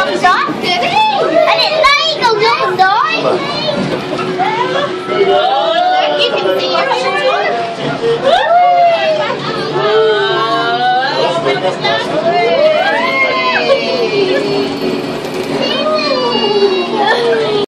Stop. I didn't know you go good, boy. You can see everything.